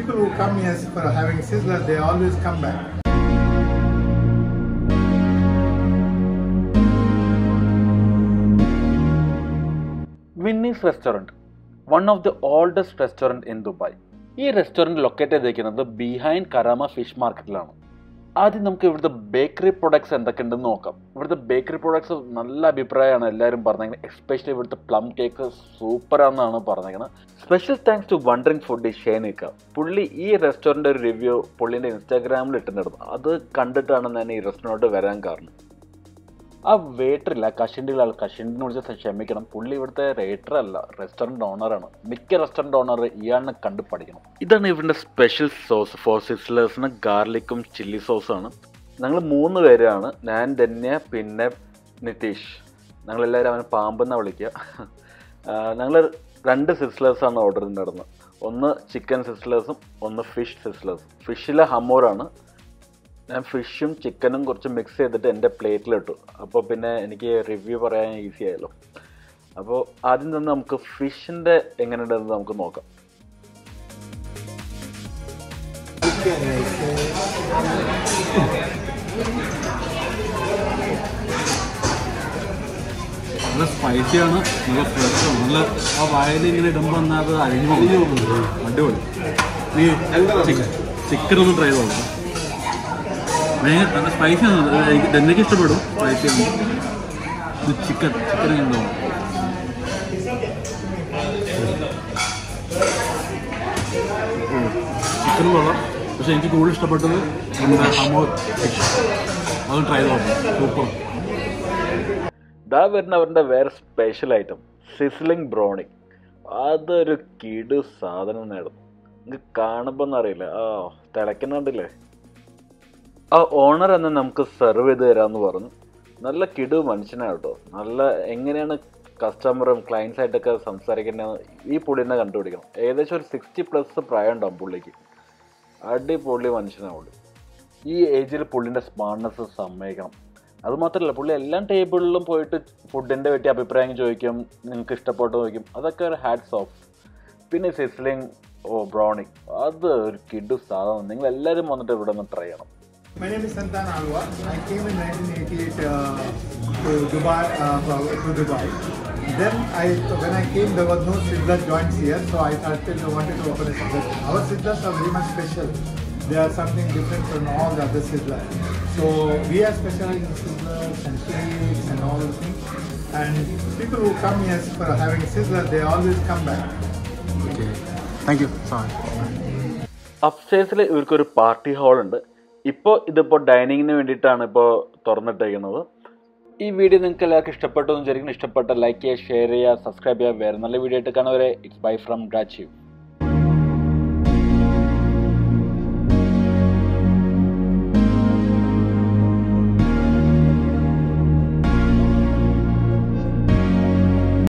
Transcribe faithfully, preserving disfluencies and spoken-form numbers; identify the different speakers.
Speaker 1: people who come here for having Sizzlers, they always come back.
Speaker 2: Winny's restaurant, one of the oldest restaurant in Dubai. This restaurant is located behind Karama Fish Market. ആദ്യം നമുക്ക് ഇവിടുത്തെ bakery products എന്തൊക്കെയുണ്ടെന്ന് നോക്കാം. ഇവിടുത്തെ bakery products നല്ല അഭിപ്രായമാണ് എല്ലാവരും പറഞ്ഞേക്കുന്നത്. Especially ഇവിടുത്തെ പ്ലം കേക്ക് സൂപ്പറാണെന്നാണ് പറഞ്ഞേക്കുന്നത്. Special thanks to wandering food ഷേനിക്ക. പുള്ളി ഈ റെസ്റ്റോറൻറ്റ് ഒരു റിവ്യൂ പുള്ളിൻ്റെ ഇൻസ്റ്റാഗ്രാമിൽ ഇട്ടിട്ടുണ്ടായിരുന്നു. അത് കണ്ടിട്ടാണ് ഞാൻ ഈ റെസ്റ്റോറൻറ്റ് വരാൻ കാരണം. ആ വെയിറ്ററില്ല, കഷിൻ്റെ ആൾ കഷിൻ്റെ വിളിച്ച് ക്ഷമിക്കണം. പുള്ളി ഇവിടുത്തെ റേറ്റർ അല്ല, റെസ്റ്റോറൻറ്റ് ഓണറാണ്. മിക്ക റെസ്റ്റോറൻറ്റ് ഓണർ ഇയാളിനെ കണ്ട് പഠിക്കണം. ഇതാണ് ഇവരുടെ സ്പെഷ്യൽ സോസ് ഫോർ സിസ്ലേഴ്സിന്. ഗാർലിക്കും ചില്ലി സോസാണ്. ഞങ്ങൾ മൂന്ന് പേരാണ്, ഞാൻ ധന്യ പിന്നെ നിതീഷ്. ഞങ്ങളെല്ലാവരും അവനെ പാമ്പെന്നാണ് വിളിക്കുക. ഞങ്ങൾ രണ്ട് സിസ്ലേഴ്സാണ് ഓർഡർ ചെയ്തിട്ടുണ്ടായിരുന്നത്. ഒന്ന് ചിക്കൻ സിസ്ലേഴ്സും ഒന്ന് ഫിഷ് സിസ്ലേഴ്സും. ഫിഷിലെ ഹമ്മൂറാണ്. ഞാൻ ഫിഷും ചിക്കനും കുറച്ച് മിക്സ് ചെയ്തിട്ട് എൻ്റെ പ്ലേറ്റിലിട്ടു. അപ്പോൾ പിന്നെ എനിക്ക് റിവ്യൂ പറയാൻ ഈസി ആയല്ലോ. അപ്പോൾ ആദ്യം തന്നെ നമുക്ക് ഫിഷിൻ്റെ എങ്ങനെയുണ്ടെന്ന് നമുക്ക് നോക്കാം.
Speaker 3: നല്ല സ്പൈസിയാണ്, നല്ല ഫ്രഷാണ്. നല്ല ആ വായിൽ ഇങ്ങനെ ഇടുമ്പോൾ എന്നാൽ അത് അരിഞ്ഞു പോകുന്നു. അടിപൊളി. നീ ചിക്കൻ ഒന്ന് ട്രൈ ചെയ്തോളാം. ഭയങ്കര നല്ല സ്പൈസിയാണ്. എനിക്ക് എനിക്ക് ഇഷ്ടപ്പെടും സ്പൈസിയാണ്. ഇത് ചിക്കൻ ചിക്കൻ എങ്ങനെ ചിക്കൻ കൊള്ളാം. പക്ഷെ എനിക്ക് കൂടുതൽ ഇഷ്ടപ്പെട്ടത് നമ്മുടെ ഹമോർ ഫിഷ്. അത് ട്രൈ ചെയ്തോളാം. സൂപ്പർ.
Speaker 2: ഇതാ വരുന്ന അവരുടെ വേറെ സ്പെഷ്യൽ ഐറ്റം സിസ്ലിംഗ് ബ്രോണി. അതൊരു കിടു സാധനം നേടും. നിങ്ങൾക്ക് കാണുമ്പോൾ എന്നറിയില്ല. ആ തിളയ്ക്കുന്നുണ്ടല്ലേ. ആ ഓണർ തന്നെ നമുക്ക് സെർവ് ചെയ്ത് തരാമെന്ന് പറഞ്ഞു. നല്ല കിടു മനുഷ്യനാണ് കേട്ടോ. നല്ല എങ്ങനെയാണ് കസ്റ്റമറും ക്ലയൻസായിട്ടൊക്കെ സംസാരിക്കേണ്ടതെന്ന് ഈ പുള്ളിനെ കണ്ടുപിടിക്കണം. ഏകദേശം ഒരു സിക്സ്റ്റി പ്ലസ് പ്രായം ഉണ്ടാവും പുള്ളിക്ക്. അടിപൊളി മനുഷ്യനാണ് പുള്ളി. ഈ ഏജിൽ പുള്ളിൻ്റെ സ്മാർട്ട്നെസ് സമ്മതിക്കണം. അതുമാത്രമല്ല, പുള്ളി എല്ലാ ടേബിളിലും പോയിട്ട് ഫുഡിൻ്റെ പറ്റി അഭിപ്രായം ചോദിക്കും, നിങ്ങൾക്ക് ഇഷ്ടപ്പെട്ട് ചോദിക്കും. അതൊക്കെ ഒരു ഹാറ്റ്സ് ഓഫ്. പിന്നെ സിസ്ലിംഗ് ഓ ബ്രോണി, അത് ഒരു കിടു സാധനം. നിങ്ങൾ എല്ലാവരും വന്നിട്ട് ഇവിടെ ഒന്ന് ട്രൈ ചെയ്യണം.
Speaker 1: My name is Santan Alwa. I came in nineteen eighty-eight uh, to Dubai. Uh, to Dubai. Then, I, when I came, there was no Sizzler joints here, so I thought I wanted to open a Sizzler. Our Sizzlers are very much special. They are something different from all the other Sizzlers. So we are specialized in Sizzlers and cakes and all those things. And people who come here for having Sizzler, they always come back.
Speaker 3: Okay. Thank you. Sorry.
Speaker 2: അപ്സ്റ്റേഴ്സിൽ ഇവർക്കൊരു party ഹാളുണ്ട്. ഇപ്പോൾ ഇതിപ്പോൾ ഡൈനിങ്ങിന് വേണ്ടിയിട്ടാണ് ഇപ്പോൾ തുറന്നിട്ടേക്കുന്നത്. ഈ video നിങ്ങൾക്ക് എല്ലാവർക്കും ഇഷ്ടപ്പെട്ടു എന്ന് വിചാരിക്കുന്നു. ഇഷ്ടപ്പെട്ട ലൈക്ക് ചെയ്യുക, ഷെയർ ചെയ്യുക, സബ്സ്ക്രൈബ് ചെയ്യുക. വേറെ നല്ല വീഡിയോ ആയിട്ട് കാണുവരെ ഇറ്റ്സ് ബൈ ഫ്രം രാജീവ്.